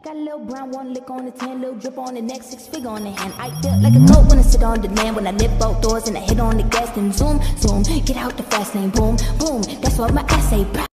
Got a little brown, one lick on the tan, little drip on the neck, 6 figure on the hand. I feel like a goat when I sit on the land, when I lift both doors and I hit on the gas, then zoom, zoom, get out the fast lane, boom, boom. That's what my ass say.